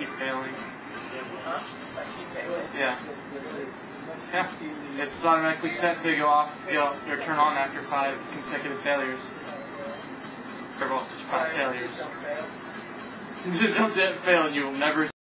keep failing. Huh? Like keep failing? Yeah. Yeah. It's automatically set to go off, or turn on after 5 consecutive failures. Or well, just 5 failures. Just don't fail. Just don't fail and you will never